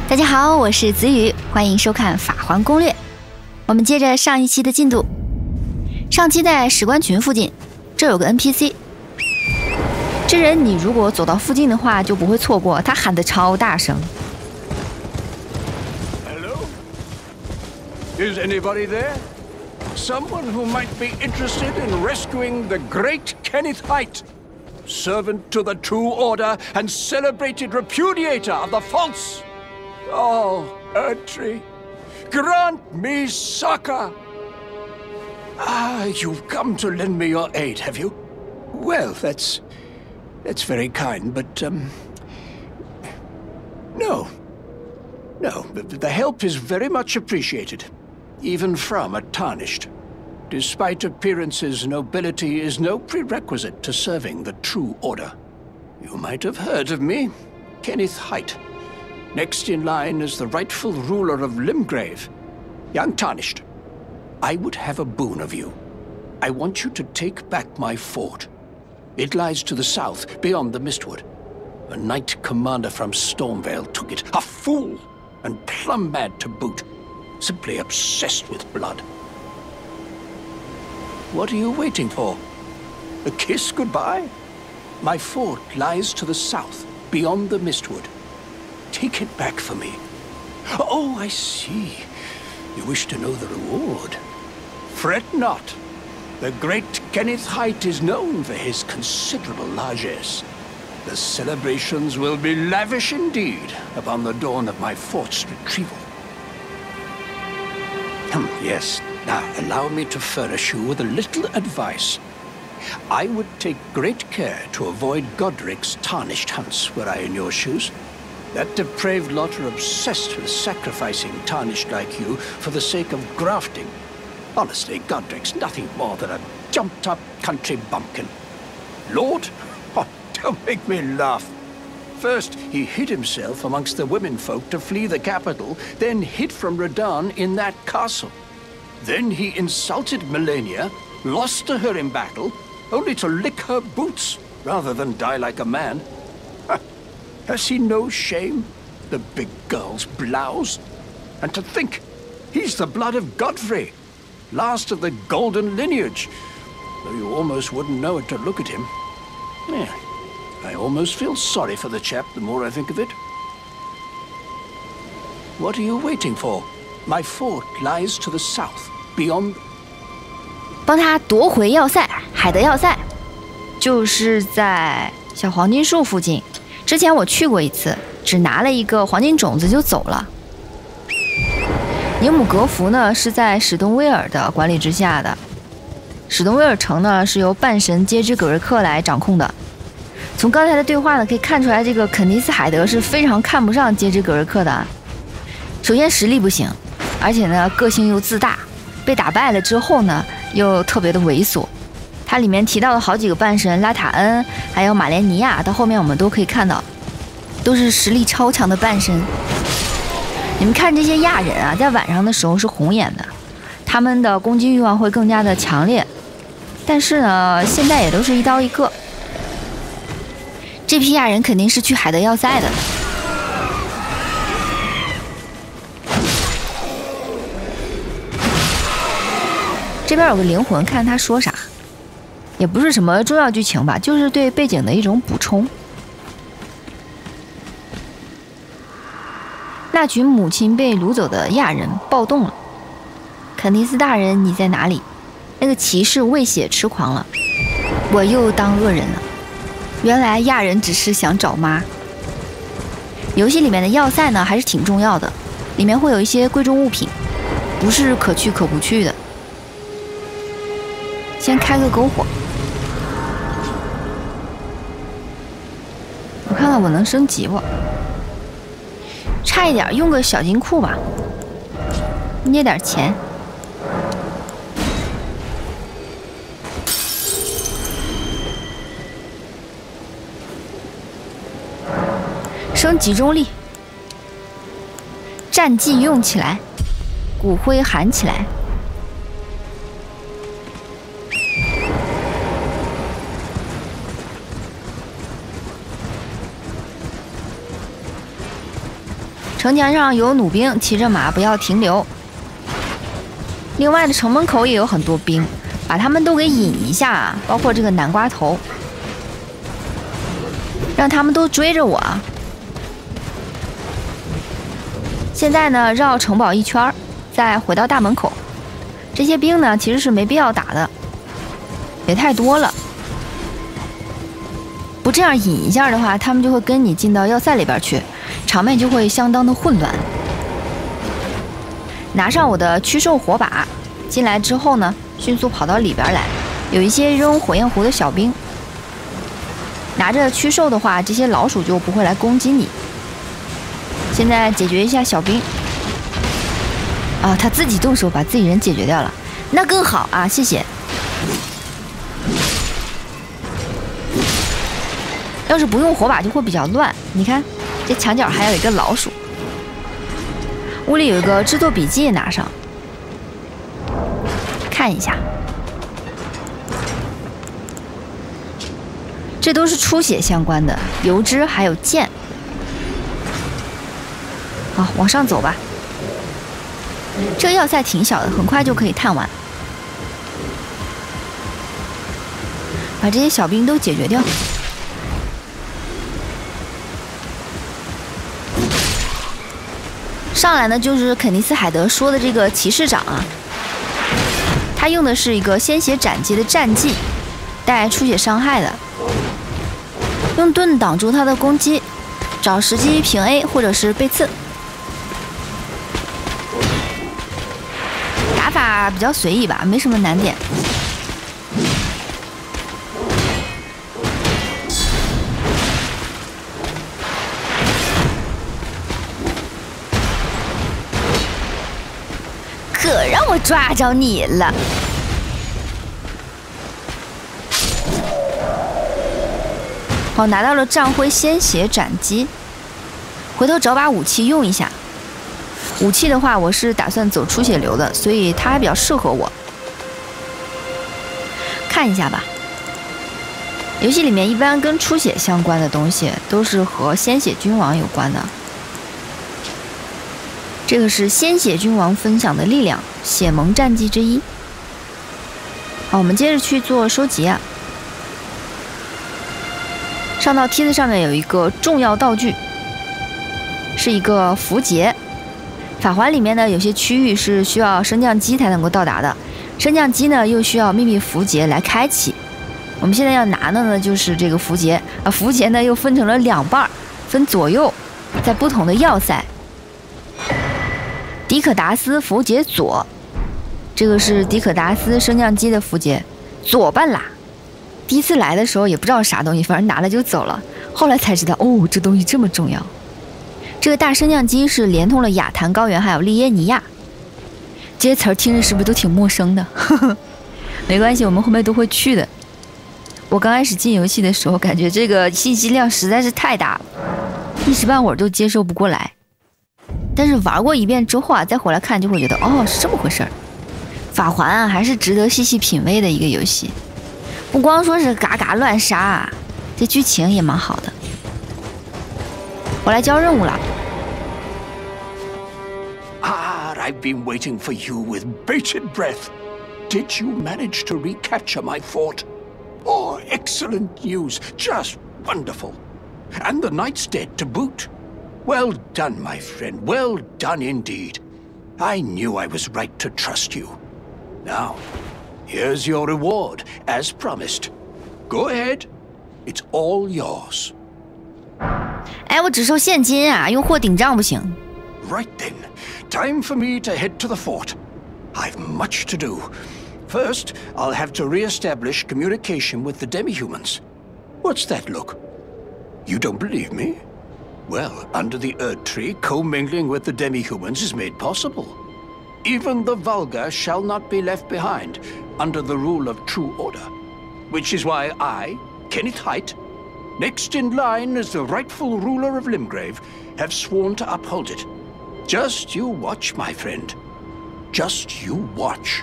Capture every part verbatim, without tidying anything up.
大家好，我是子宇，欢迎收看《法环攻略》。我们接着上一期的进度，上期在史官群附近，这有个 N P C。这人你如果走到附近的话，就不会错过，他喊得超大声。 Hello? Is anybody there? Someone who might be interested in rescuing the great Kenneth Haight, servant to the True Order and celebrated repudiator of the false. Oh, Erdtree, grant me succor. Ah, you've come to lend me your aid, have you? Well, that's... that's very kind, but, um... No. No, the, the help is very much appreciated, even from a Tarnished. Despite appearances, nobility is no prerequisite to serving the True Order. You might have heard of me, Kenneth Haight. Next in line is the rightful ruler of Limgrave, young Tarnished. I would have a boon of you. I want you to take back my fort. It lies to the south, beyond the Mistwood. A knight commander from Stormvale took it. A fool! And plumb mad to boot. Simply obsessed with blood. What are you waiting for? A kiss goodbye? My fort lies to the south, beyond the Mistwood. Take it back for me. Oh, I see. You wish to know the reward. Fret not. The great Kenneth Haight is known for his considerable largesse. The celebrations will be lavish indeed upon the dawn of my fort's retrieval. Hmm, yes. Now, allow me to furnish you with a little advice. I would take great care to avoid Godric's Tarnished hunts were I in your shoes. That depraved lot are obsessed with sacrificing Tarnished like you for the sake of grafting. Honestly, Godric's nothing more than a jumped-up country bumpkin. Lord? Oh, don't make me laugh. First, he hid himself amongst the womenfolk to flee the capital, then hid from Radahn in that castle. Then he insulted Malenia, lost to her in battle, only to lick her boots rather than die like a man. Has he no shame, the big girl's blouse? And to think, he's the blood of Godfrey, last of the golden lineage, though you almost wouldn't know it to look at him. Yeah, I almost feel sorry for the chap the more I think of it. What are you waiting for? My fort lies to the south, beyond... 帮他夺回要塞，海德要塞，就是在小黄金树附近。之前我去过一次，只拿了一个黄金种子就走了。宁姆格福呢是在史东威尔的管理之下的，史东威尔城呢是由半神杰之葛瑞克来掌控的。从刚才的对话呢可以看出来，这个肯尼斯海德是非常看不上杰之葛瑞克的。首先实力不行，而且呢个性又自大，被打败了之后呢又特别的猥琐。它里面提到的好几个半神，拉塔恩还有马莲尼亚，到后面我们都可以看到，都是实力超强的半神。你们看这些亚人啊，在晚上的时候是红眼的，他们的攻击欲望会更加的强烈，但是呢现在也都是一刀一个。这批亚人肯定是去海德要塞的。这边有个灵魂，看他说啥，也不是什么重要剧情吧，就是对背景的一种补充。那群母亲被掳走的亚人暴动了。肯尼斯大人，你在哪里？那个骑士为血痴狂了，我又当恶人了。原来亚人只是想找妈。游戏里面的要塞呢，还是挺重要的，里面会有一些贵重物品，不是可去可不去的。先开个篝火，我看看我能升级不？差一点，用个小金库吧，捏点钱。升集中力，战技用起来，骨灰喊起来。 城墙上有弩兵，骑着马不要停留。另外的城门口也有很多兵，把他们都给引一下啊，包括这个南瓜头，让他们都追着我啊。现在呢，绕城堡一圈，再回到大门口。这些兵呢，其实是没必要打的，也太多了。不这样引一下的话，他们就会跟你进到要塞里边去，场面就会相当的混乱。拿上我的驱兽火把，进来之后呢，迅速跑到里边来。有一些扔火焰壶的小兵，拿着驱兽的话，这些老鼠就不会来攻击你。现在解决一下小兵。啊，他自己动手把自己人解决掉了，那更好啊，谢谢。要是不用火把就会比较乱，你看这墙角还有一个老鼠。屋里有一个制作笔记，拿上看一下，这都是出血相关的，油脂还有剑。好，往上走吧。这个要塞挺小的，很快就可以探完。把这些小兵都解决掉。上来呢，就是肯尼斯海德说的这个骑士长啊，他用的是一个鲜血斩击的战技，带出血伤害的，用盾挡住他的攻击，找时机平 A 或者是被刺。打法比较随意吧，没什么难点。可让我抓着你了！好，拿到了战徽鲜血斩击，回头找把武器用一下。武器的话，我是打算走出血流的，所以它还比较适合我。看一下吧。游戏里面一般跟出血相关的东西，都是和鲜血君王有关的。这个是鲜血君王分享的力量，血盟战绩之一。好，我们接着去做收集啊。上到梯子上面有一个重要道具，是一个符节。法环里面呢，有些区域是需要升降机才能够到达的，升降机呢又需要秘密符节来开启。我们现在要拿的呢就是这个符节啊，符节呢又分成了两半，分左右，在不同的要塞。迪可达斯符节左，这个是迪可达斯升降机的符节，左半拉。第一次来的时候也不知道啥东西，反正拿了就走了，后来才知道哦，这东西这么重要。这个大升降机是连通了雅坦高原还有利耶尼亚，这些词儿听着是不是都挺陌生的？没关系，我们后面都会去的。我刚开始进游戏的时候，感觉这个信息量实在是太大了，一时半会儿都接受不过来。但是玩过一遍之后啊，再回来看就会觉得，哦，是这么回事儿。法环啊，还是值得细细品味的一个游戏，不光说是嘎嘎乱杀啊，这剧情也蛮好的。我来交任务了。 Ah, I've been waiting for you with bated breath. Did you manage to recapture my fort? Oh, excellent news. Just wonderful. And the knight's dead to boot. Well done, my friend. Well done indeed. I knew I was right to trust you. Now, here's your reward, as promised. Go ahead. It's all yours. 哎，我只收现金啊，用货顶账不行。 Right then. Time for me to head to the fort. I've much to do. First, I'll have to re-establish communication with the demi-humans. What's that look? You don't believe me? Well, under the Erd Tree, commingling with the demi-humans is made possible. Even the vulgar shall not be left behind, under the rule of true order. Which is why I, Kenneth Haight, next in line as the rightful ruler of Limgrave, have sworn to uphold it. Just you watch, my friend. Just you watch.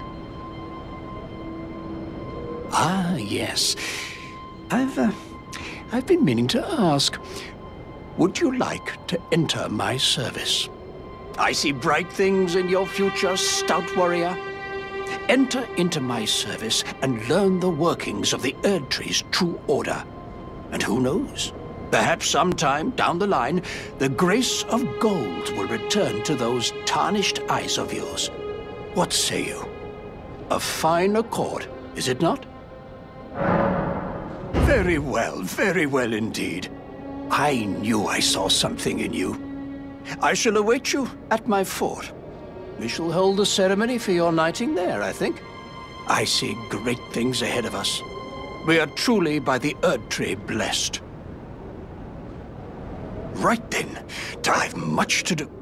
Ah, yes. I've, uh, I've been meaning to ask. Would you like to enter my service? I see bright things in your future, stout warrior. Enter into my service and learn the workings of the Erdtree's true order. And who knows? Perhaps sometime down the line, the grace of gold will return to those tarnished eyes of yours. What say you? A fine accord, is it not? Very well, very well indeed. I knew I saw something in you. I shall await you at my fort. We shall hold a ceremony for your knighting there, I think. I see great things ahead of us. We are truly by the Erdtree blessed. Right then, I have much to do.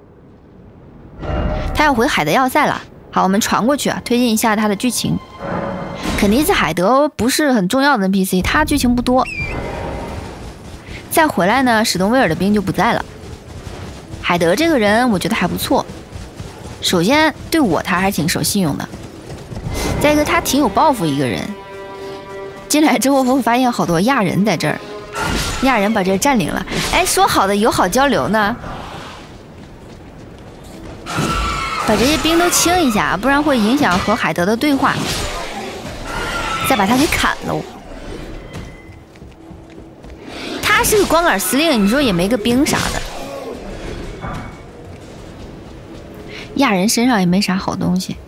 他要回海德要塞了。好，我们传过去啊，推进一下他的剧情。肯尼斯海德不是很重要的 N P C， 他剧情不多。再回来呢，史东威尔的兵就不在了。海德这个人我觉得还不错，首先对我他还挺守信用的，再一个他挺有抱负一个人。进来之后会发现好多亚人在这儿，亚人把这儿占领了。哎，说好的友好交流呢？把这些兵都清一下，不然会影响和海德的对话。再把他给砍喽。他是个光杆司令，你说也没个兵啥的。亚人身上也没啥好东西。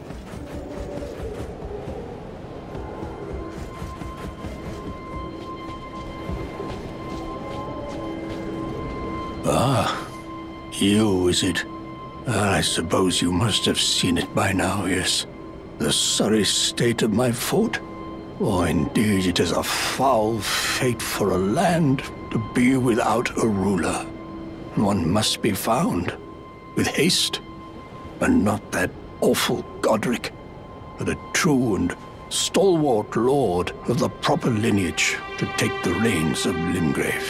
Ah, you, is it? I suppose you must have seen it by now, yes. The sorry state of my fort? Oh, indeed, it is a foul fate for a land to be without a ruler. One must be found, with haste, and not that awful Godric, but a true and stalwart lord of the proper lineage to take the reins of Limgrave.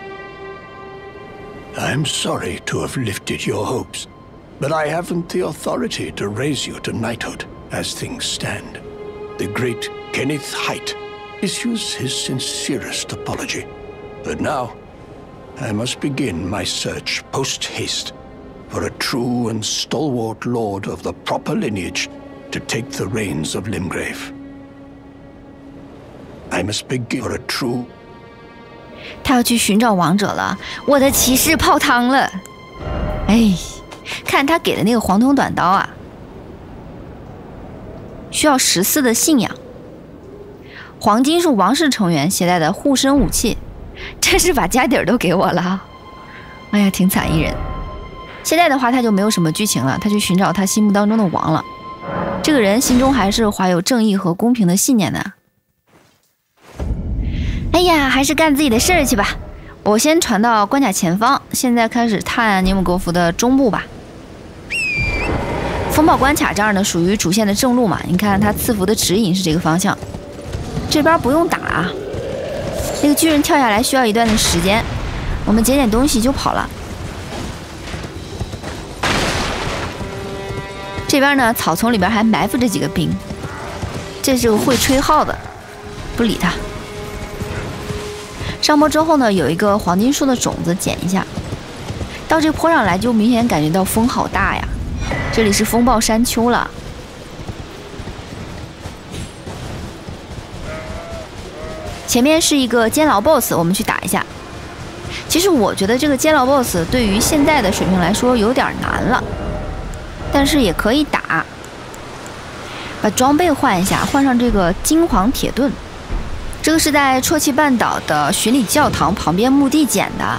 I'm sorry to have lifted your hopes, but I haven't the authority to raise you to knighthood as things stand. The great Kenneth Haight issues his sincerest apology. But now, I must begin my search post-haste for a true and stalwart lord of the proper lineage to take the reins of Limgrave. I must begin for a true... 他要去寻找王者了，我的骑士泡汤了。哎，看他给的那个黄铜短刀啊，需要十四的信仰。黄金是王室成员携带的护身武器，真是把家底儿都给我了。哎呀，挺惨一人。现在的话，他就没有什么剧情了，他去寻找他心目当中的王了。这个人心中还是怀有正义和公平的信念的。哎呀，还是干自己的事儿去吧。我先传到关卡前方，现在开始探涅姆格福的中部吧。风暴关卡这儿呢，属于主线的正路嘛。你看它赐福的指引是这个方向，这边不用打啊。那个巨人跳下来需要一段的时间，我们捡点东西就跑了。这边呢，草丛里边还埋伏着几个兵，这是个会吹号的，不理他。上坡之后呢，有一个黄金树的种子，捡一下。到这坡上来，就明显感觉到风好大呀。这里是风暴山丘了。前面是一个监牢 boss， 我们去打一下。其实我觉得这个监牢 boss 对于现在的水平来说有点难了，但是也可以打。把装备换一下，换上这个金黄铁盾。这个是在啜泣半岛的巡礼教堂旁边墓地捡的。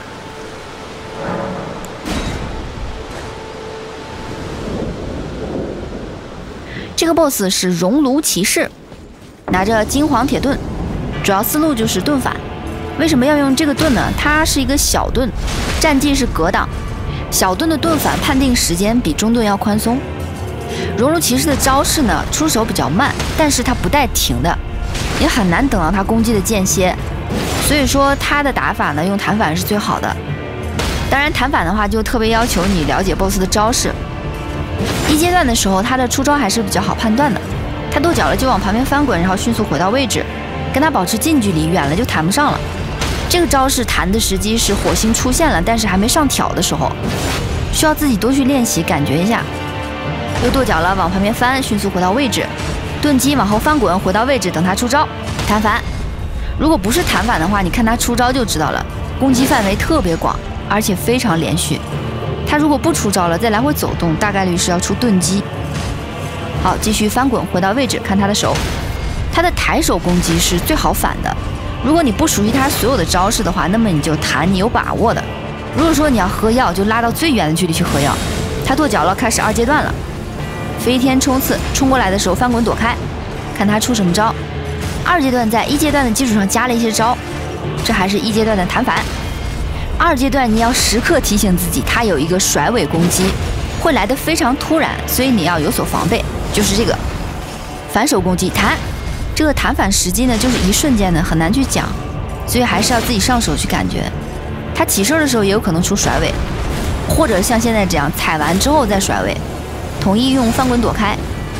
这个 boss 是熔炉骑士，拿着金黄铁盾，主要思路就是盾反。为什么要用这个盾呢？它是一个小盾，战绩是格挡，小盾的盾反判定时间比中盾要宽松。熔炉骑士的招式呢，出手比较慢，但是它不带停的。也很难等到他攻击的间歇，所以说他的打法呢，用弹反是最好的。当然弹反的话，就特别要求你了解 boss 的招式。一阶段的时候，他的出招还是比较好判断的。他跺脚了就往旁边翻滚，然后迅速回到位置，跟他保持近距离，远了就弹不上了。这个招式弹的时机是火星出现了，但是还没上挑的时候。 需要自己多去练习，感觉一下。又跺脚了，往旁边翻，迅速回到位置，盾击往后翻滚，回到位置，等他出招，弹反。如果不是弹反的话，你看他出招就知道了，攻击范围特别广，而且非常连续。他如果不出招了，再来回走动，大概率是要出盾击。好，继续翻滚，回到位置，看他的手，他的抬手攻击是最好反的。如果你不熟悉他所有的招式的话，那么你就弹你有把握的。如果说你要喝药，就拉到最远的距离去喝药。他跺脚了，开始二阶段了，飞天冲刺，冲过来的时候翻滚躲开，看他出什么招。二阶段在一阶段的基础上加了一些招，这还是一阶段的弹反。二阶段你要时刻提醒自己，他有一个甩尾攻击，会来得非常突然，所以你要有所防备。就是这个反手攻击弹，这个弹反时机呢，就是一瞬间的，很难去讲，所以还是要自己上手去感觉。他起身的时候也有可能出甩尾，或者像现在这样踩完之后再甩尾，统一用翻滚躲开。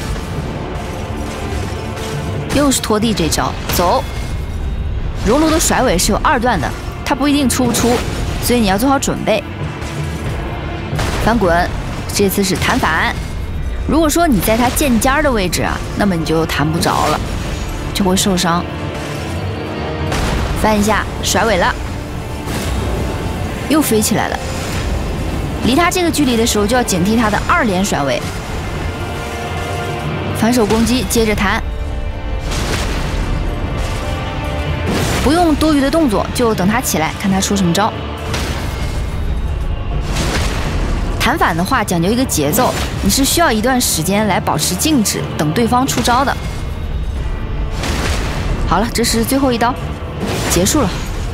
又是拖地这招，走。熔炉的甩尾是有二段的，它不一定出不出，所以你要做好准备。翻滚，这次是弹反。如果说你在它剑尖的位置啊，那么你就弹不着了，就会受伤。翻一下，甩尾了，又飞起来了。离它这个距离的时候，就要警惕它的二连甩尾。反手攻击，接着弹，不用多余的动作，就等它起来，看它出什么招。弹反的话讲究一个节奏，你是需要一段时间来保持静止，等对方出招的。好了，这是最后一刀，结束了。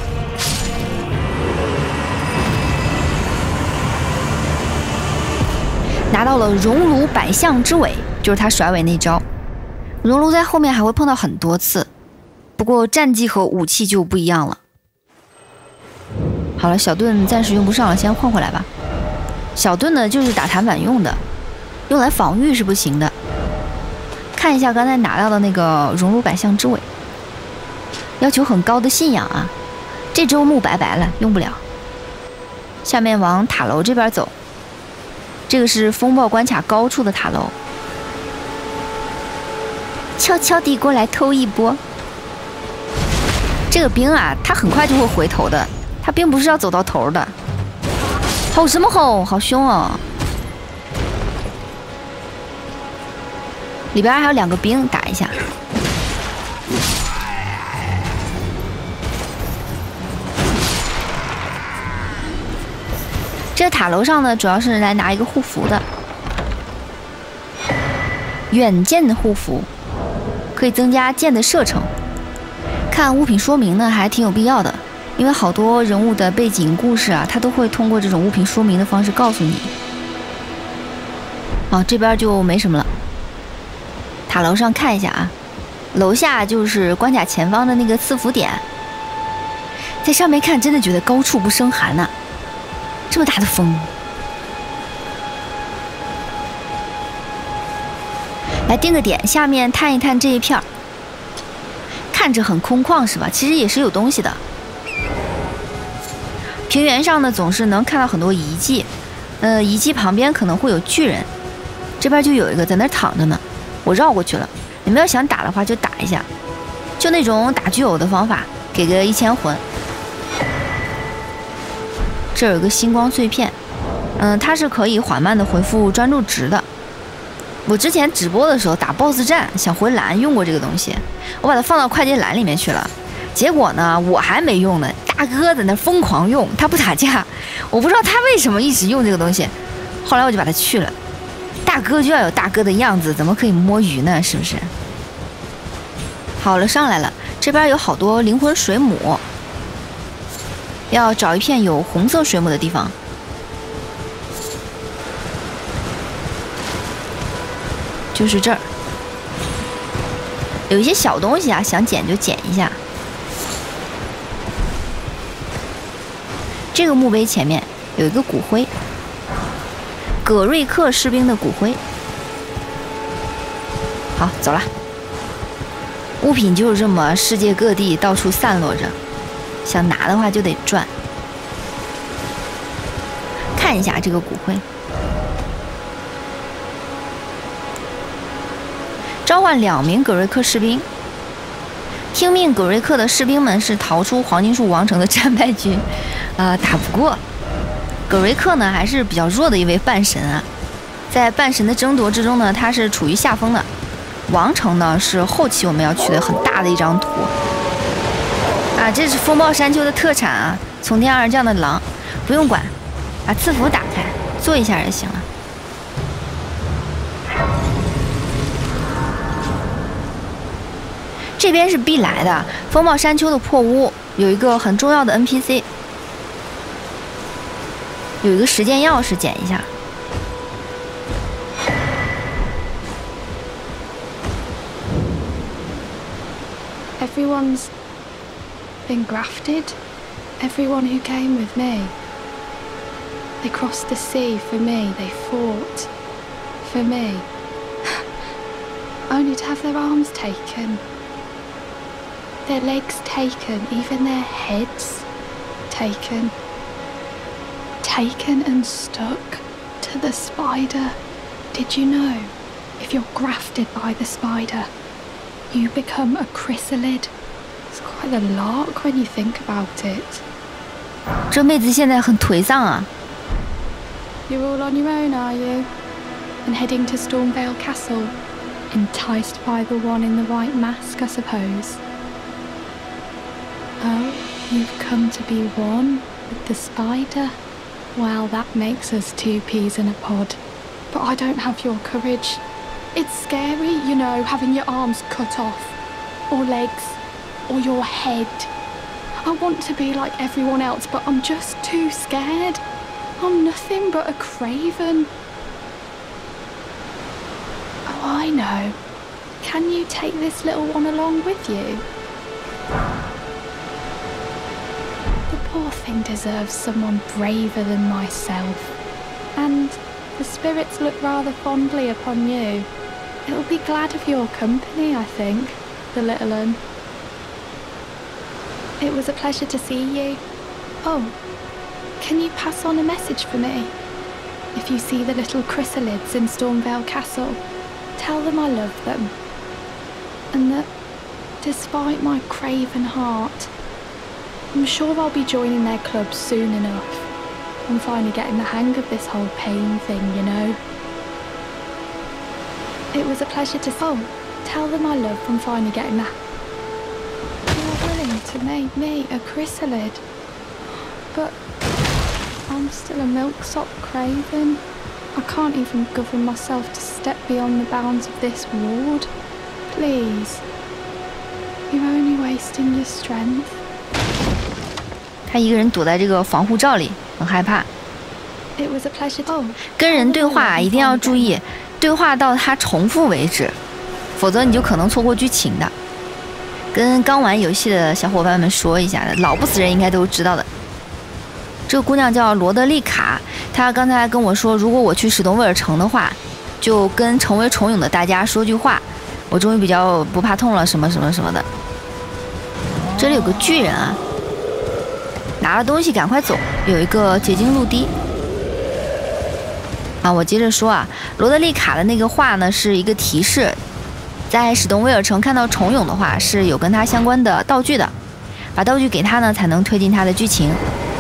拿到了熔炉百象之尾，就是他甩尾那招。熔炉在后面还会碰到很多次，不过战绩和武器就不一样了。好了，小盾暂时用不上了，先换回来吧。小盾呢，就是打弹反用的，用来防御是不行的。看一下刚才拿到的那个熔炉百象之尾，要求很高的信仰啊，这周目拜拜了，用不了。下面往塔楼这边走，这个是风暴关卡高处的塔楼，悄悄地过来偷一波。这个兵啊，他很快就会回头的，他并不是要走到头的。吼什么吼，好凶哦！里边还有两个兵，打一下。这个塔楼上呢，主要是来拿一个护符的，远剑的护符，可以增加剑的射程。看物品说明呢，还挺有必要的。因为好多人物的背景故事啊，他都会通过这种物品说明的方式告诉你。好，这边就没什么了。塔楼上看一下啊，楼下就是关卡前方的那个赐福点。在上面看，真的觉得高处不胜寒呐、啊，这么大的风。来定个点，下面探一探这一片儿，看着很空旷是吧？其实也是有东西的。平原上呢，总是能看到很多遗迹，呃，遗迹旁边可能会有巨人，这边就有一个在那躺着呢，我绕过去了。你们要想打的话，就打一下，就那种打巨偶的方法，给个一千魂。这有个星光碎片，嗯、呃，它是可以缓慢的恢复专注值的。我之前直播的时候打 boss 战，想回蓝用过这个东西，我把它放到快捷栏里面去了。结果呢，我还没用呢，大哥在那疯狂用，他不打架，我不知道他为什么一直用这个东西。后来我就把它去了。大哥就要有大哥的样子，怎么可以摸鱼呢？是不是？好了，上来了，这边有好多灵魂水母，要找一片有红色水母的地方。就是这儿，有一些小东西啊，想捡就捡一下。这个墓碑前面有一个骨灰，葛瑞克士兵的骨灰。好，走了。物品就是这么世界各地到处散落着，想拿的话就得转。看看一下这个骨灰。召唤两名葛瑞克士兵。听命葛瑞克的士兵们是逃出黄金树王城的战败军，啊、呃，打不过。葛瑞克呢还是比较弱的一位半神啊，在半神的争夺之中呢，他是处于下风的。王城呢是后期我们要取的很大的一张图啊，这是风暴山丘的特产啊，从天而降的狼，不用管，把赐福打开，做一下就行了。这边是必来的，风暴山丘的破屋有一个很重要的 N P C， 有一个时间钥匙，捡一下。 Everyone's been grafted. Everyone who came with me. They crossed the sea for me. They fought for me. Only to have their arms taken. Their legs taken, even their heads taken. Taken and stuck to the spider. Did you know, if you're grafted by the spider, you become a chrysalid? It's quite a lark when you think about it. 这妹子现在很颓丧啊。 You're all on your own, are you? And heading to Stormvale Castle, enticed by the one in the white mask, I suppose. Oh, you've come to be one with the spider? Well, that makes us two peas in a pod. But I don't have your courage. It's scary, you know, having your arms cut off, or legs, or your head. I want to be like everyone else, but I'm just too scared. I'm nothing but a craven. Oh, I know. Can you take this little one along with you? Poor thing deserves someone braver than myself. And the spirits look rather fondly upon you. It'll be glad of your company, I think, the little un. It was a pleasure to see you. Oh, can you pass on a message for me? If you see the little chrysalids in Stormvale Castle, tell them I love them. And that, despite my craven heart, I'm sure I'll be joining their club soon enough. I'm finally getting the hang of this whole pain thing, you know. It was a pleasure to... Oh, tell them I love I'm finally getting the... You're willing to make me a chrysalid. But I'm still a milksop craven. I can't even govern myself to step beyond the bounds of this ward. Please. You're only wasting your strength. 他一个人躲在这个防护罩里，很害怕。跟人对话一定要注意，对话到他重复为止，否则你就可能错过剧情的。跟刚玩游戏的小伙伴们说一下的，老不死人应该都知道的。这个姑娘叫罗德丽卡，她刚才跟我说，如果我去史东威尔城的话，就跟成为虫蛹的大家说句话，我终于比较不怕痛了，什么什么什么的。这里有个巨人啊！拿了东西赶快走，有一个结晶陆地啊！我接着说啊，罗德丽卡的那个话呢是一个提示，在史东威尔城看到虫蛹的话是有跟他相关的道具的，把道具给他呢才能推进他的剧情。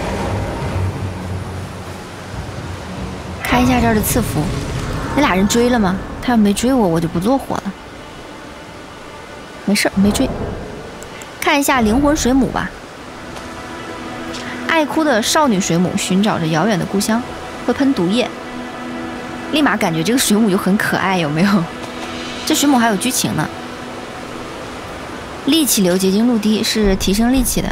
看一下这儿的赐福，那俩人追了吗？他要没追我，我就不做活了。没事，没追。看一下灵魂水母吧。爱哭的少女水母寻找着遥远的故乡，会喷毒液，立马感觉这个水母就很可爱，有没有？这水母还有剧情呢。力气流结晶陆地是提升力气的。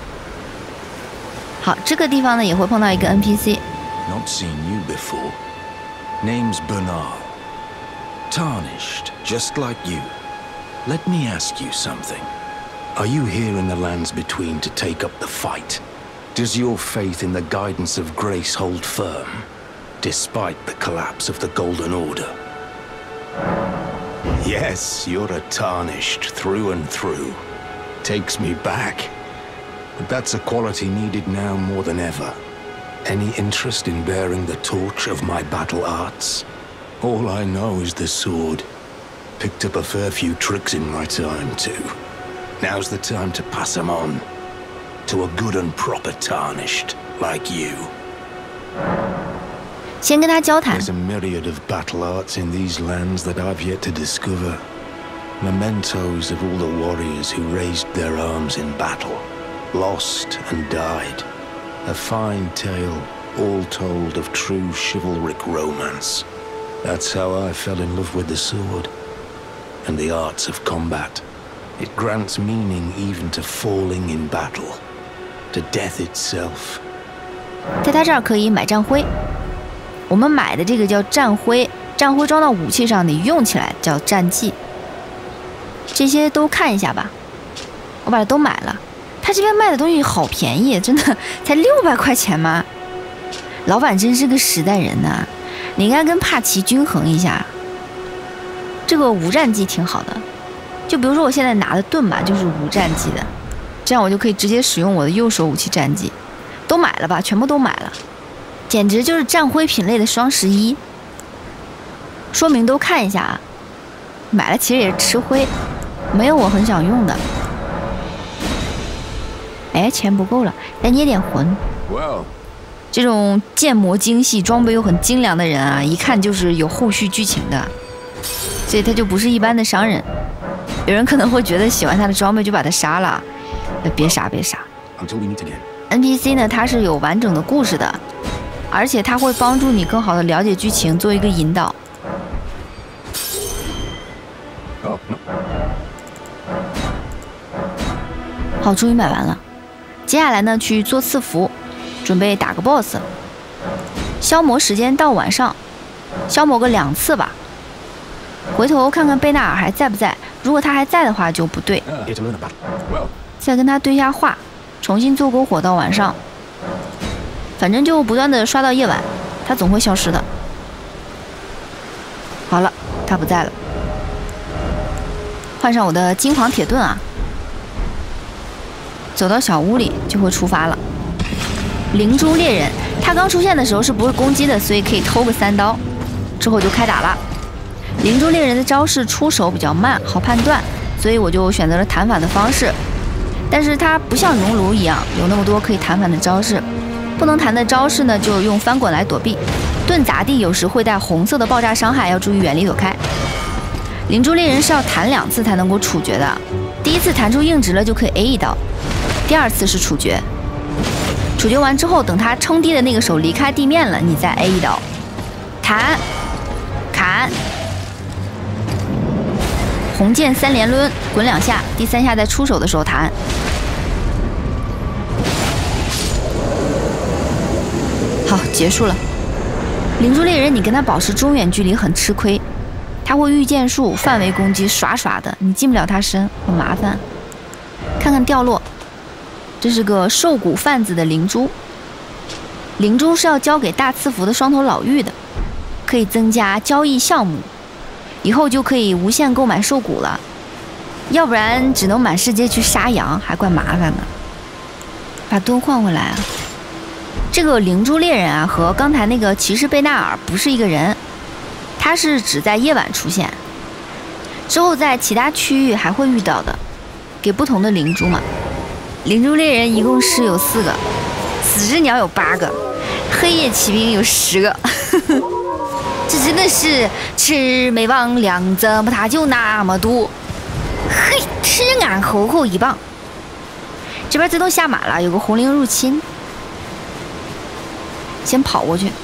好，这个地方呢也会碰到一个 N P C。Not seen you before. Name's Bernard. Tarnished, just like you. Let me ask you something. Are you here in the lands between to take up the fight?Does your faith in the guidance of grace hold firm, despite the collapse of the Golden Order? Yes, you're a Tarnished through and through. Takes me back. But that's a quality needed now more than ever. Any interest in bearing the torch of my battle arts? All I know is the sword. Picked up a fair few tricks in my time, too. Now's the time to pass them on. To a good and proper tarnished, like you. 先跟他交谈。 There's a myriad of battle arts in these lands that I've yet to discover. Mementos of all the warriors who raised their arms in battle, lost and died. A fine tale, all told of true chivalric romance. That's how I fell in love with the sword and the arts of combat. It grants meaning even to falling in battle, to death itself. 在他这儿可以买战徽，我们买的这个叫战徽，战徽装到武器上，你用起来叫战技。这些都看一下吧，我把它都买了。他这边卖的东西好便宜，真的才六百块钱吗？老板真是个实在人呐、啊！你应该跟帕奇均衡一下。这个无战技挺好的，就比如说我现在拿的盾吧，就是无战技的，这样我就可以直接使用我的右手武器战技。都买了吧，全部都买了，简直就是战徽品类的双十一。说明都看一下啊，买了其实也是吃灰，没有我很想用的。哎，钱不够了，再捏点魂。这种建模精细、装备又很精良的人啊，一看就是有后续剧情的，所以他就不是一般的商人。有人可能会觉得喜欢他的装备就把他杀了，别杀别杀。N P C 呢，它是有完整的故事的，而且它会帮助你更好的了解剧情，做一个引导。好，终于买完了。接下来呢，去做赐福，准备打个 boss。消磨时间到晚上，消磨个两次吧。回头看看贝纳尔还在不在，如果他还在的话就不对。再跟他对下话，重新做篝火到晚上。反正就不断的刷到夜晚，他总会消失的。好了，他不在了。换上我的金黄铁盾啊。走到小屋里就会出发了。灵珠猎人，他刚出现的时候是不会攻击的，所以可以偷个三刀，之后就开打了。灵珠猎人的招式出手比较慢，好判断，所以我就选择了弹反的方式。但是它不像熔炉一样有那么多可以弹反的招式，不能弹的招式呢就用翻滚来躲避。盾砸地有时会带红色的爆炸伤害，要注意远离躲开。灵珠猎人是要弹两次才能够处决的，第一次弹出硬直了就可以 A 一刀。第二次是处决，处决完之后，等他撑地的那个手离开地面了，你再 A 一刀，弹，砍，红剑三连抡，滚两下，第三下在出手的时候弹。好，结束了。灵珠猎人，你跟他保持中远距离很吃亏，他会御剑术范围攻击，耍耍的，你进不了他身，很麻烦。看看掉落。这是个兽骨贩子的灵珠，灵珠是要交给大赐福的双头老妪的，可以增加交易项目，以后就可以无限购买兽骨了，要不然只能满世界去杀羊，还怪麻烦的。把盾换回来啊！这个灵珠猎人啊，和刚才那个骑士贝纳尔不是一个人，他是只在夜晚出现，之后在其他区域还会遇到的，给不同的灵珠嘛。灵珠猎人一共是有四个，死之鸟有八个，黑夜骑兵有十个，这真的是魑魅魍魉，怎么他就那么多？嘿，吃俺猴猴一棒！这边自动下马了，有个红灵入侵，先跑过去。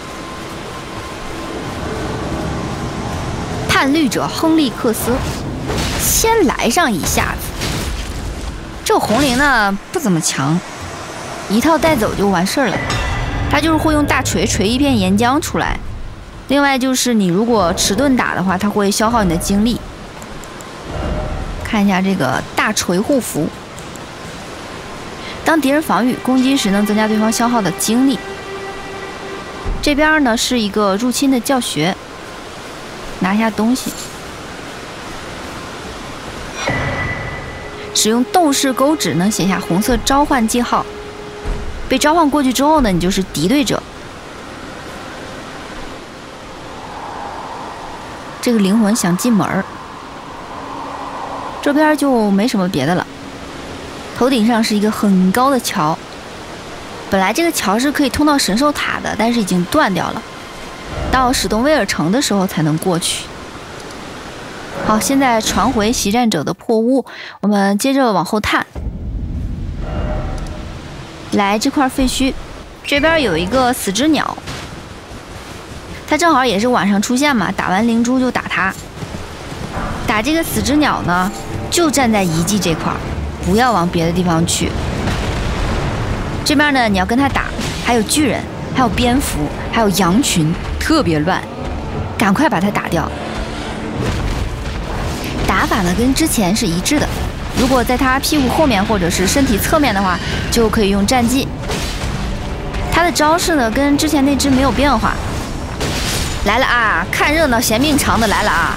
叛绿者亨利克斯，先来上一下子。这个红灵呢不怎么强，一套带走就完事儿了。他就是会用大锤锤一片岩浆出来。另外就是你如果持盾打的话，它会消耗你的精力。看一下这个大锤护符，当敌人防御攻击时能增加对方消耗的精力。这边呢是一个入侵的教学，拿一下东西。使用斗士钩指能写下红色召唤记号， 被召唤过去之后呢，你就是敌对者。这个灵魂想进门儿，这边就没什么别的了。头顶上是一个很高的桥，本来这个桥是可以通到神兽塔的，但是已经断掉了，到史东威尔城的时候才能过去。好，现在传回袭战者的破屋，我们接着往后探。来这块废墟，这边有一个死之鸟，它正好也是晚上出现嘛，打完灵珠就打它。打这个死之鸟呢，就站在遗迹这块，不要往别的地方去。这边呢，你要跟它打，还有巨人，还有蝙蝠，还有羊群，特别乱，赶快把它打掉。打法呢跟之前是一致的，如果在它屁股后面或者是身体侧面的话，就可以用战技。它的招式呢跟之前那只没有变化。来了啊，看热闹嫌命长的来了啊！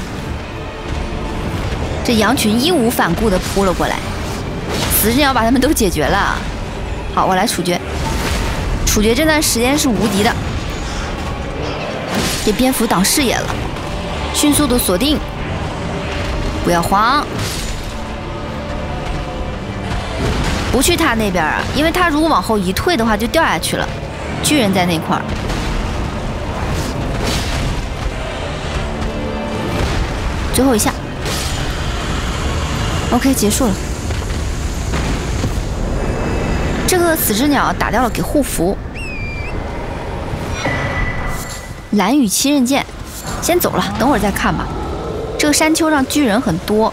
这羊群义无反顾地扑了过来，死之鸟把他们都解决了。好，我来处决。处决这段时间是无敌的。这蝙蝠挡视野了，迅速的锁定。不要慌，不去他那边啊，因为他如果往后一退的话，就掉下去了。巨人在那块儿，最后一下 ，OK， 结束了。这个死之鸟打掉了，给护符。蓝羽七刃剑，先走了，等会儿再看吧。这个山丘上巨人很多，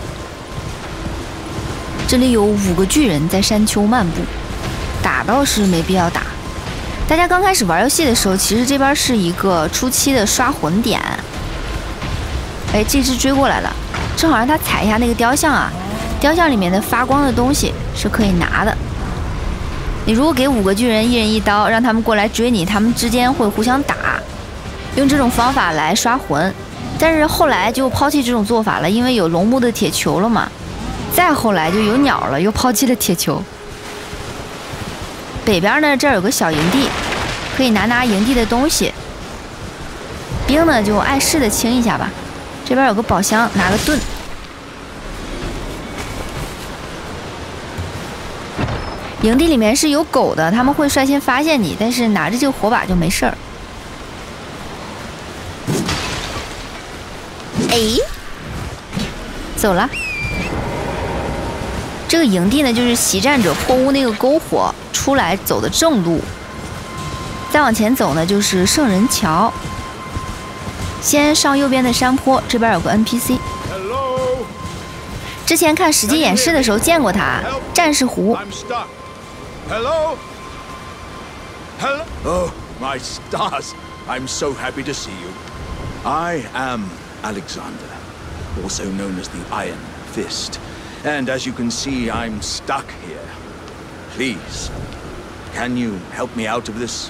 这里有五个巨人在山丘漫步，打倒是没必要打。大家刚开始玩游戏的时候，其实这边是一个初期的刷魂点。哎，这只追过来了，正好让他踩一下那个雕像啊，雕像里面的发光的东西是可以拿的。你如果给五个巨人一人一刀，让他们过来追你，他们之间会互相打，用这种方法来刷魂。但是后来就抛弃这种做法了，因为有龙木的铁球了嘛。再后来就有鸟了，又抛弃了铁球。北边呢，这儿有个小营地，可以拿拿营地的东西。兵呢就碍事的清一下吧。这边有个宝箱，拿个盾。营地里面是有狗的，他们会率先发现你，但是拿着这个火把就没事儿。哎，走了。这个营地呢，就是袭战者破屋那个篝火出来走的正路。再往前走呢，就是圣人桥。先上右边的山坡，这边有个 N P C。之前看实际演示的时候见过他，战士湖。 Hello? Hello? Oh, my stars. I'm so happy to see you. I am Alexander, also known as the Iron Fist. And as you can see, I'm stuck here. Please, can you help me out of this?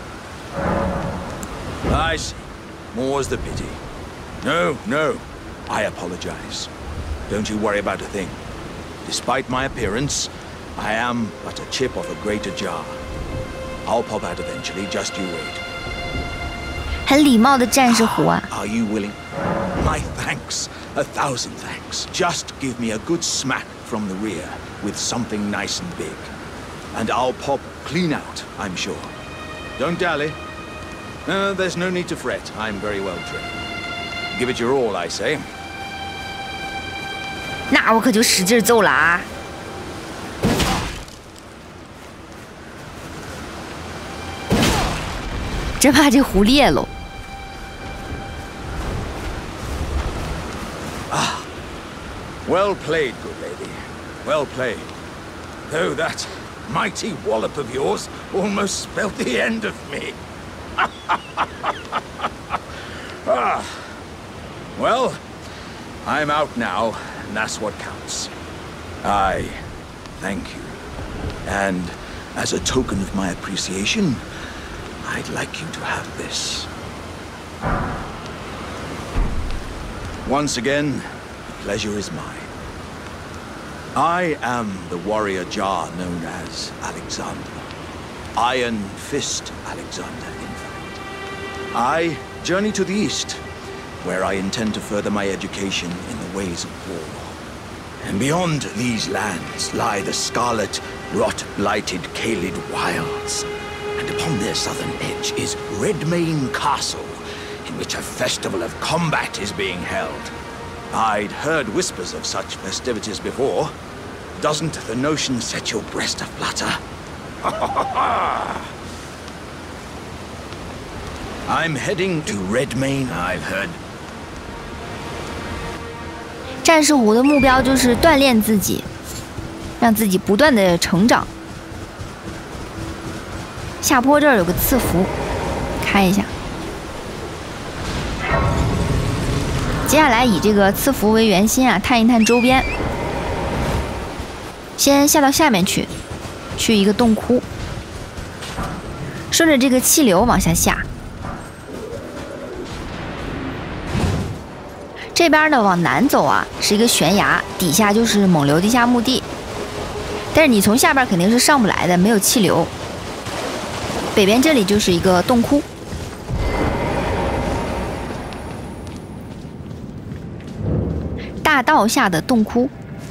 I see. More's the pity. No, no. I apologize. Don't you worry about a thing. Despite my appearance, I am but a chip off a greater jar. I'll pop out eventually, just you wait. 很礼貌的战士湖啊。 Are you willing? My thanks. A thousand thanks. Just give me a good smack from the rear with something nice and big. And I'll pop clean out, I'm sure. Don't dally. No, there's no need to fret. I'm very well trained. Give it your all, I say. 那我可就使劲揍了啊！ 真怕这湖裂喽！ Ah, well played, good lady. Well played. Though that mighty wallop of yours almost spelt the end of me. Ah. Well, I'm out now, and that's what counts. I thank you. And as a token of my appreciation, I'd like you to have this. Once again, the pleasure is mine. I am the warrior Jar known as Alexander. Iron Fist Alexander, in fact. I journey to the east, where I intend to further my education in the ways of war. And beyond these lands lie the scarlet, rot-blighted Caelid Wilds. And upon their southern edge is Redmane Castle, in which a festival of combat is being held. I'd heard whispers of such festivities before. Doesn't the notion set your breast aflutter? I'm heading to Redmane, I've heard. 战士虎的目标就是锻炼自己，让自己不断的成长。下坡这儿有个赐福，开一下。接下来以这个赐福为圆心啊，探一探周边。先下到下面去，去一个洞窟，顺着这个气流往下下。这边呢往南走啊，是一个悬崖，底下就是蒙流地下墓地。但是你从下边肯定是上不来的，没有气流。北边这里就是一个洞窟。大道下的洞窟，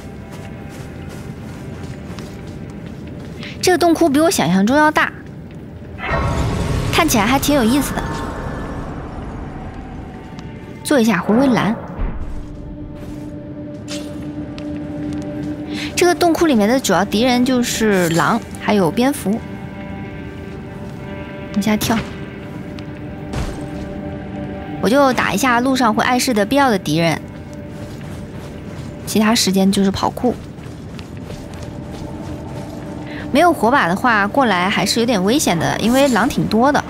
这个洞窟比我想象中要大，看起来还挺有意思的。坐一下回回蓝。这个洞窟里面的主要敌人就是狼，还有蝙蝠。往下跳，我就打一下路上会碍事的必要的敌人。其他时间就是跑酷。没有火把的话，过来还是有点危险的，因为狼挺多的。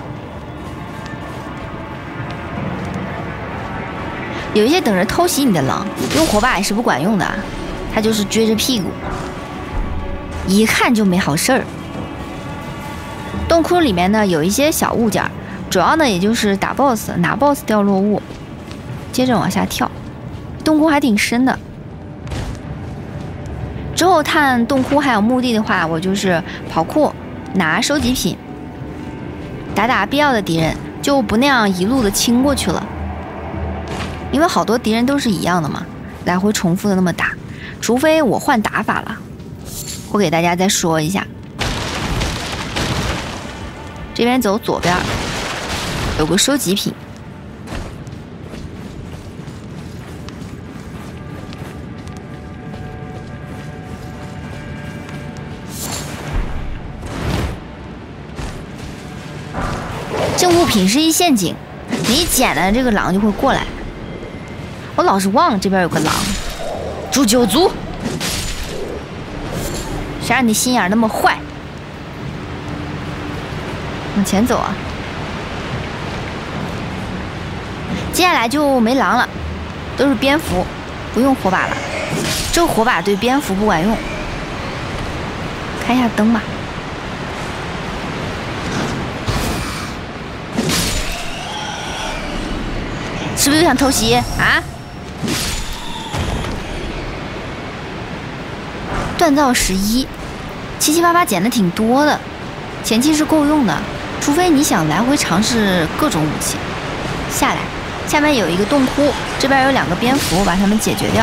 有一些等着偷袭你的狼，用火把也是不管用的，它就是撅着屁股，一看就没好事儿。洞窟里面呢有一些小物件，主要呢也就是打 boss 拿 boss 掉落物。接着往下跳，洞窟还挺深的。之后探洞窟还有墓地的话，我就是跑酷拿收集品，打打必要的敌人，就不那样一路的清过去了。因为好多敌人都是一样的嘛，来回重复的那么打，除非我换打法了，会给大家再说一下。这边走左边，有个收集品。这物品是一陷阱，你一捡了，这个狼就会过来。我老是忘了这边有个狼，诛九族，谁让你心眼那么坏？往前走啊！接下来就没狼了，都是蝙蝠，不用火把了。这个火把对蝙蝠不管用。开一下灯吧。是不是又想偷袭啊？锻造十一，七七八八捡的挺多的，前期是够用的，除非你想来回尝试各种武器。下来，下面有一个洞窟，这边有两个蝙蝠，把它们解决掉。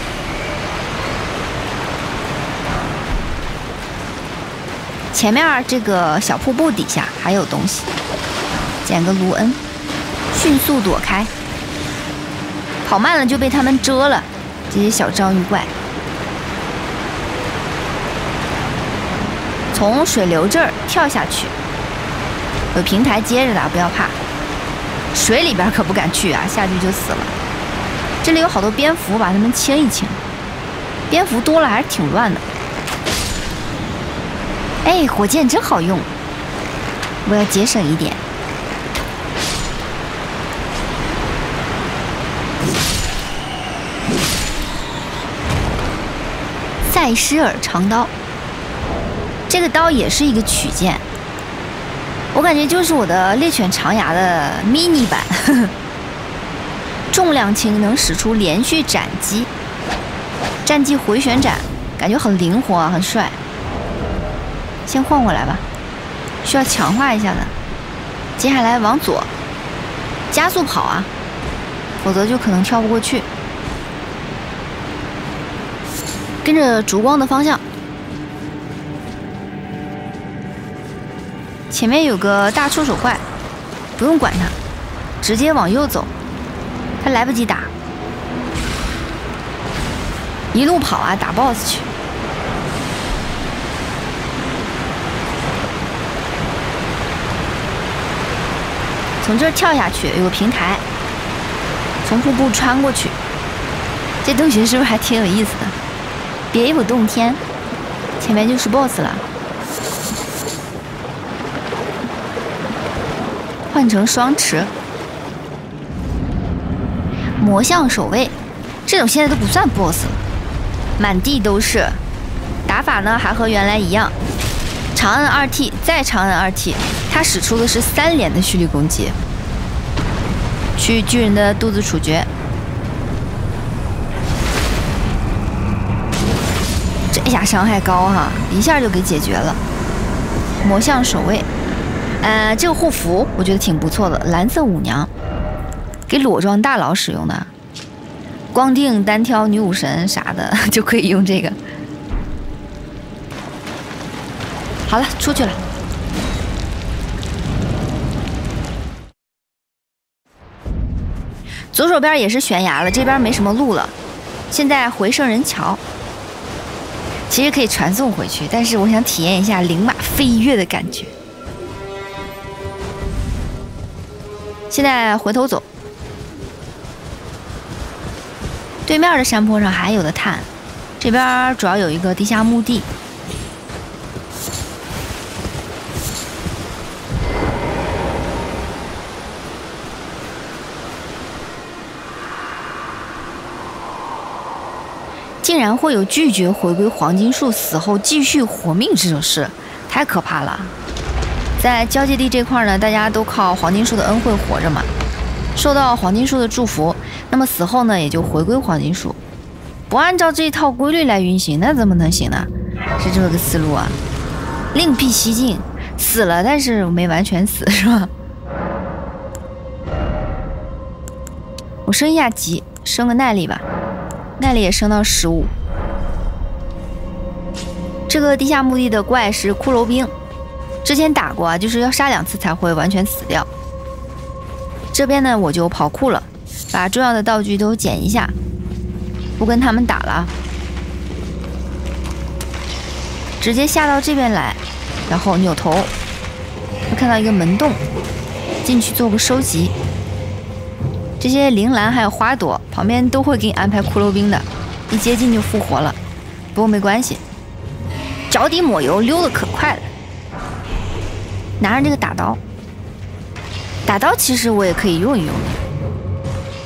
前面这个小瀑布底下还有东西，捡个卢恩，迅速躲开。跑慢了就被他们蛰了，这些小章鱼怪。从水流这儿跳下去，有平台接着的，不要怕。水里边可不敢去啊，下去就死了。这里有好多蝙蝠，把它们清一清。蝙蝠多了还是挺乱的。哎，火箭真好用，我要节省一点。塞施尔长刀，这个刀也是一个曲剑，我感觉就是我的猎犬长牙的 mini 版，呵呵，重量轻，能使出连续斩击，战技回旋斩，感觉很灵活啊，很帅。先换过来吧。 需要强化一下的。接下来往左加速跑啊，否则就可能跳不过去。跟着烛光的方向，前面有个大触手怪，不用管它，直接往右走，他来不及打，一路跑啊，打 boss 去。从这儿跳下去，有个平台，从瀑布穿过去。这洞穴是不是还挺有意思的？别有洞天，前面就是 boss 了。换成双持，魔像守卫，这种现在都不算 boss 了，满地都是。打法呢还和原来一样，长按二 T 再长按二 T， 他使出的是三连的蓄力攻击，去巨人的肚子处决。这下伤害高哈，一下就给解决了。魔像守卫。呃，这个护符我觉得挺不错的，蓝色舞娘，给裸装大佬使用的，光腚单挑女武神啥的就可以用这个。好了，出去了。左手边也是悬崖了，这边没什么路了。现在回圣人桥，其实可以传送回去，但是我想体验一下灵马飞跃的感觉。现在回头走，对面的山坡上还有的探，这边主要有一个地下墓地。竟然会有拒绝回归黄金树死后继续活命这种事，太可怕了。在交界地这块呢，大家都靠黄金树的恩惠活着嘛，受到黄金树的祝福，那么死后呢也就回归黄金树。不按照这一套规律来运行，那怎么能行呢？是这么个思路啊。另辟蹊径，死了但是没完全死是吧？我升一下级，升个耐力吧，耐力也升到十五。这个地下墓地的怪是骷髅兵。之前打过啊，就是要杀两次才会完全死掉。这边呢，我就跑酷了，把重要的道具都捡一下，不跟他们打了，直接下到这边来，然后扭头，会看到一个门洞，进去做个收集。这些铃兰还有花朵旁边都会给你安排骷髅兵的，一接近就复活了。不过没关系，脚底抹油溜得可快了。拿着这个打刀，打刀其实我也可以用一用的。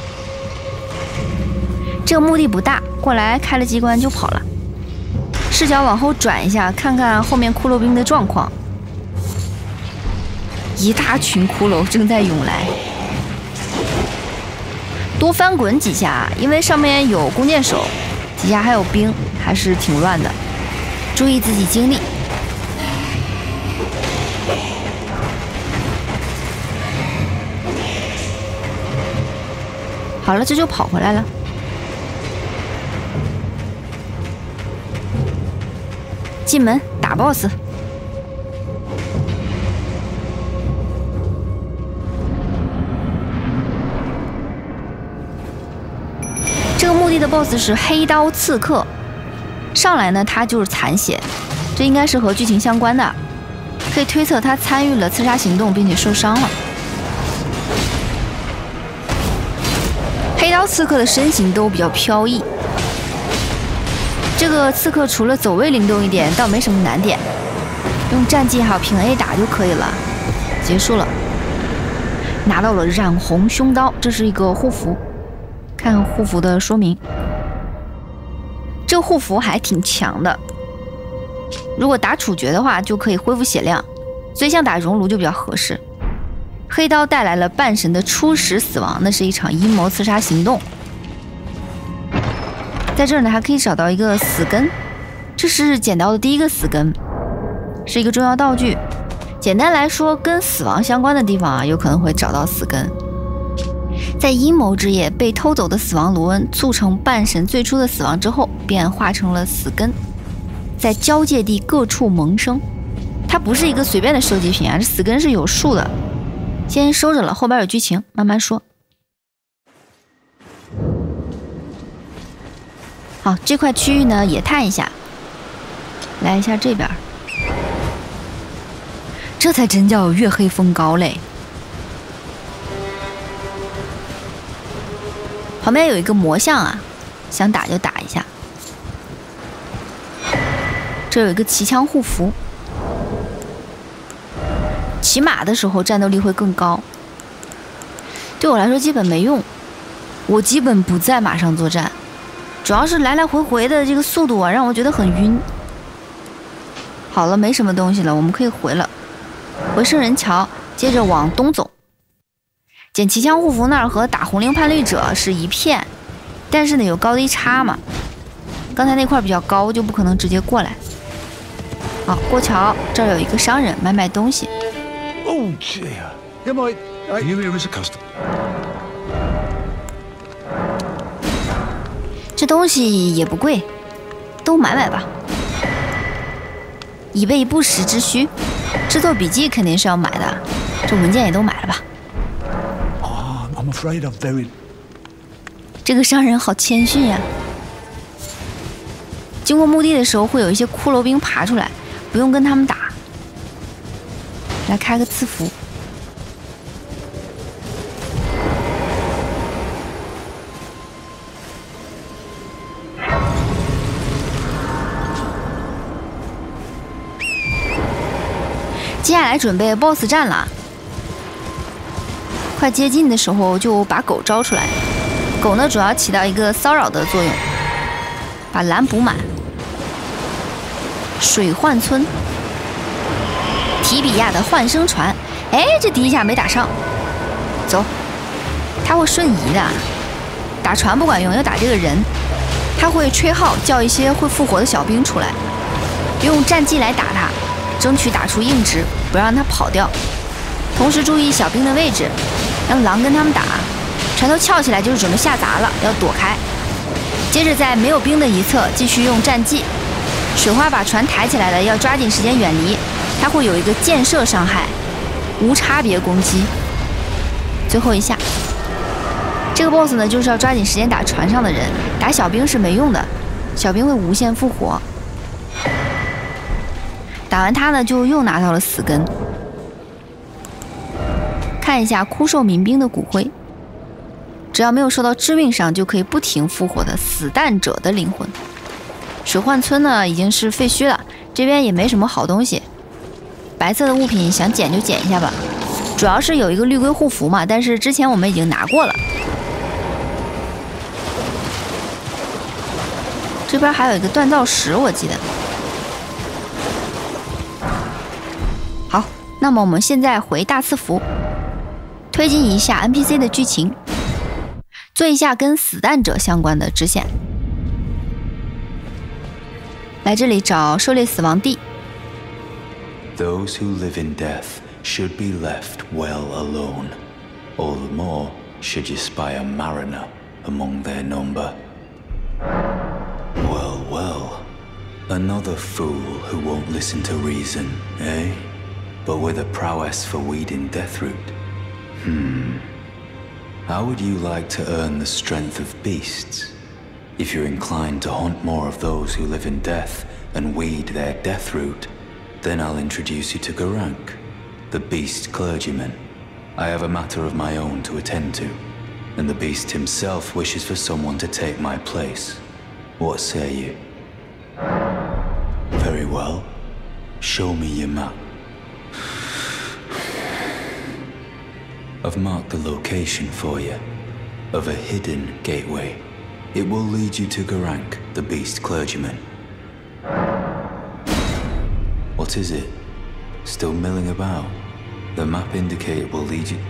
这个墓地不大，过来开了机关就跑了。视角往后转一下，看看后面骷髅兵的状况。一大群骷髅正在涌来，多翻滚几下，因为上面有弓箭手，底下还有兵，还是挺乱的。注意自己精力。好了，这就跑回来了。进门打 boss。这个墓地的 boss 是黑刀刺客，上来呢他就是残血，这应该是和剧情相关的，可以推测他参与了刺杀行动并且受伤了。黑刀刺客的身形都比较飘逸，这个刺客除了走位灵动一点，倒没什么难点，用战技还有平 A 打就可以了。结束了，拿到了染红凶刀，这是一个护符，看看护符的说明。这个护符还挺强的，如果打处决的话就可以恢复血量，所以像打熔炉就比较合适。黑刀带来了半神的初始死亡，那是一场阴谋刺杀行动。在这儿呢，还可以找到一个死根，这是捡到的第一个死根，是一个重要道具。 简单来说，跟死亡相关的地方啊，有可能会找到死根。在阴谋之夜被偷走的死亡卢恩，促成半神最初的死亡之后，便化成了死根，在交界地各处萌生。它不是一个随便的收集品啊，这死根是有数的。先收着了，后边有剧情，慢慢说。好，这块区域呢也探一下，来一下这边，这才真叫月黑风高嘞。旁边有一个魔像啊，想打就打一下。这有一个骑枪护符，骑马的时候战斗力会更高。对我来说基本没用，我基本不在马上作战，主要是来来回回的这个速度啊，让我觉得很晕。好了，没什么东西了，我们可以回了，回圣人桥，接着往东走。捡骑枪护符那儿和打红绫叛逆者是一片，但是呢有高低差嘛，刚才那块比较高，就不可能直接过来。好，过桥，这儿有一个商人买买东西。 Oh dear. Am I? I... You here as a customer. 这东西也不贵，都买买吧，以备不时之需。制作笔记肯定是要买的，这文件也都买了吧。 I'm afraid I'm very... 这个商人好谦逊呀。经过墓地的时候，会有一些骷髅兵爬出来，不用跟他们打。来开个赐福。接下来准备 B O S S 战了。快接近的时候就把狗招出来，狗呢主要起到一个骚扰的作用。把蓝补满。水幻村，提比亚的幻生船，哎，这第一下没打上。走，他会瞬移的，打船不管用，要打这个人。他会吹号叫一些会复活的小兵出来，用战技来打他，争取打出硬直，不让他跑掉。同时注意小兵的位置，让狼跟他们打。船头翘起来就是准备下砸了，要躲开。接着在没有兵的一侧继续用战技，水花把船抬起来了，要抓紧时间远离。它会有一个箭射伤害，无差别攻击。最后一下，这个 B O S S 呢就是要抓紧时间打船上的人，打小兵是没用的，小兵会无限复活。打完他呢，就又拿到了死根。看一下枯瘦民兵的骨灰，只要没有受到致命伤，就可以不停复活的死弹者的灵魂。水幻村呢已经是废墟了，这边也没什么好东西。白色的物品想捡就捡一下吧，主要是有一个绿龟护符嘛，但是之前我们已经拿过了。这边还有一个锻造石，我记得。好，那么我们现在回大赐福，推进一下 N P C 的剧情，做一下跟死弹者相关的支线。来这里找狩猎死亡地。 Those who live in death should be left well alone. All the more should you spy a mariner among their number. Well, well, another fool who won't listen to reason, eh? But with a prowess for weeding deathroot. Hmm. How would you like to earn the strength of beasts? If you're inclined to hunt more of those who live in death and weed their deathroot, then I'll introduce you to Garank, the beast clergyman. I have a matter of my own to attend to, and the beast himself wishes for someone to take my place. What say you? Very well. Show me your map. I've marked the location for you, of a hidden gateway. It will lead you to Garank, the beast clergyman. What is it? Still milling about? The map indicator will lead you...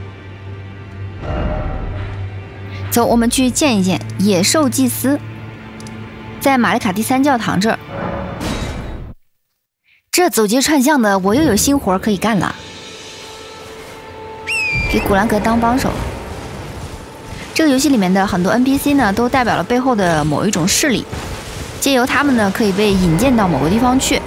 走，我们去见一见野兽祭司，在玛丽卡第三教堂这儿。这走街串巷的，我又有新活可以干了。 给古兰格当帮手。这个游戏里面的很多 N P C 呢，都代表了背后的某一种势力，借由他们呢，可以被引荐到某个地方去。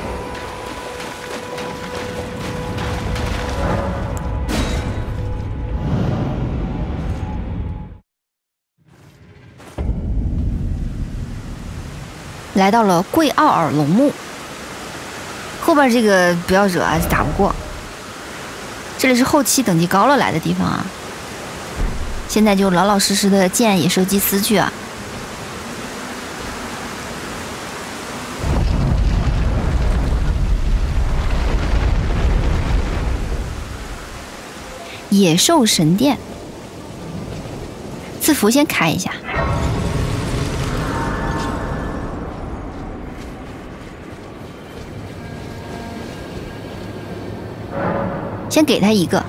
来到了贵奥尔龙墓，后边这个不要惹啊，打不过。这里是后期等级高了来的地方啊，现在就老老实实的见野兽祭司去啊。野兽神殿，字符先开一下。先给他一个。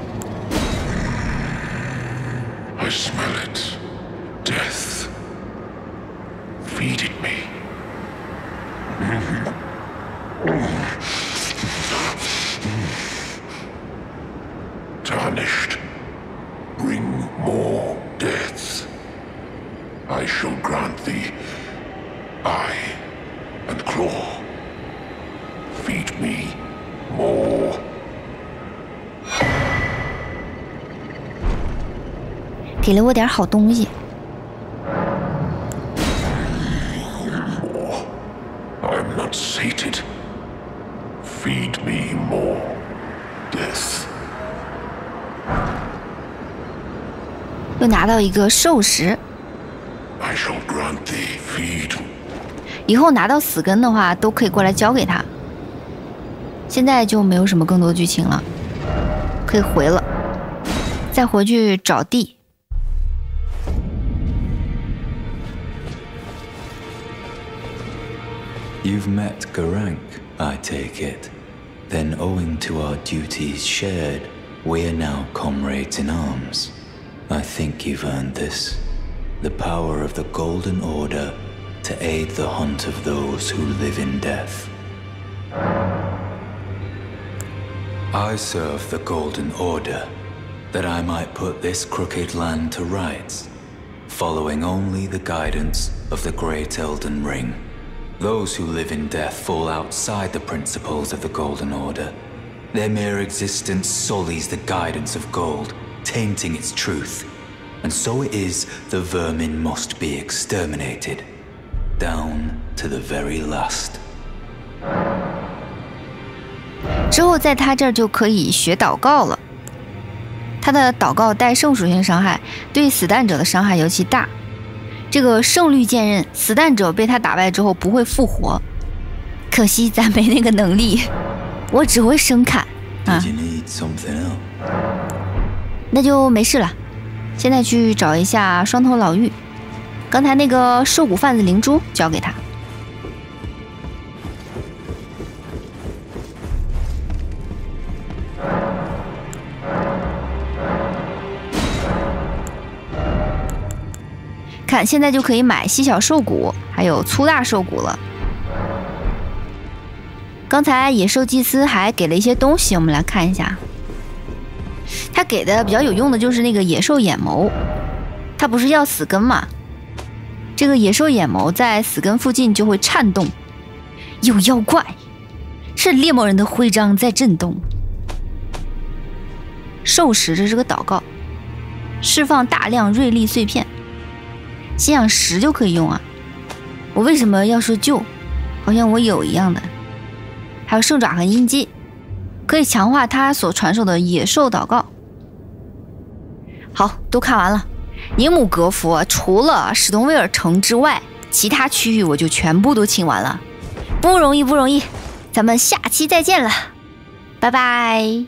I smell it. Death. Feed it me. Tarnished. Bring more deaths. I shall grant thee eye and claw. Feed me more. 给了我点好东西。 I'm not sated. Feed me more death. 又拿到一个兽石。 I shall grant thee feed. 以后拿到死根的话，都可以过来交给他。现在就没有什么更多剧情了，可以回了，再回去找地。 You've met Garank, I take it. Then owing to our duties shared, we are now comrades in arms. I think you've earned this. The power of the Golden Order to aid the hunt of those who live in death. I serve the Golden Order, that I might put this crooked land to rights, following only the guidance of the Great Elden Ring. Those who live in death fall outside the principles of the Golden Order. Their mere existence sullies the guidance of gold, tainting its truth. And so it is the vermin must be exterminated, down to the very last. 之后在他这儿就可以学祷告了。他的祷告带圣属性伤害，对死难者的伤害尤其大。这个圣律剑刃，死难者被他打败之后不会复活，可惜咱没那个能力，我只会生砍啊。 Did you need something else? 那就没事了。现在去找一下双头老妪，刚才那个兽骨贩子灵珠交给他。看，现在就可以买细小兽骨，还有粗大兽骨了。刚才野兽祭司还给了一些东西，我们来看一下。他给的比较有用的就是那个野兽眼眸，他不是要死根嘛？这个野兽眼眸在死根附近就会颤动，有妖怪，是猎魔人的徽章在震动。兽石，这是个祷告，释放大量锐利碎片。信仰石就可以用啊，我为什么要说旧？好像我有一样的。还有圣爪痕印记，可以强化他所传授的野兽祷告。好，都看完了。尼姆格夫除了史东威尔城之外，其他区域我就全部都清完了，不容易不容易。咱们下期再见了，拜拜。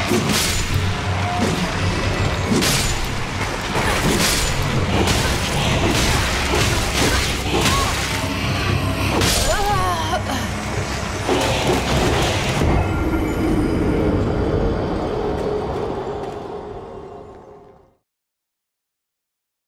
Ugh.